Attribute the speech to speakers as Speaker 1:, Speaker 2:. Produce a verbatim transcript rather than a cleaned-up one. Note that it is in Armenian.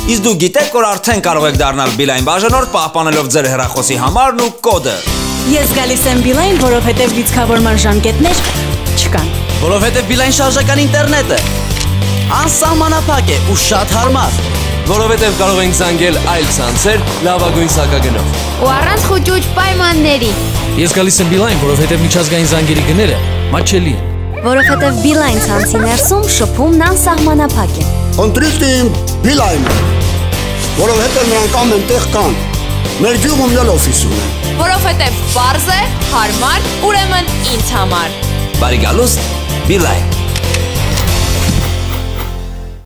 Speaker 1: Իսկ դու գիտեք, որ արդեն կարող եք դառնալ Beeline բաժանորդ պահպանելով ձեր հեռախոսի համարն ու կոդը։
Speaker 2: Ես գալիս եմ Beeline, որովհետև լիցքավորման ժամկետներ չկան։
Speaker 3: Որովհետև Beeline շարժական ինտերնետ է, անսահմանափակ է ու շատ հարմար։ Որովհետև կարող ենք զանգել այլ ցանցեր լավագույն սակագնով։
Speaker 4: Ու առանց խուճուճ պայմանների։
Speaker 5: Ես գալիս եմ Beeline, որովհետև միջազգային զանգերի գները մատչելի են։
Speaker 2: Որովհետև Beeline ցանցի ներսում շփումն անսահմանափակ է։
Speaker 6: Ընտրիք իմ Beeline-ը, որովհետև նրանք ամեն տեղ կան։ Մեր գյուղում էլ օֆիս ունեն։
Speaker 4: Որովհետև պարզ է, հարմար, ուրեմն ինձ համար։
Speaker 1: Բարի գալուստ, Beeline։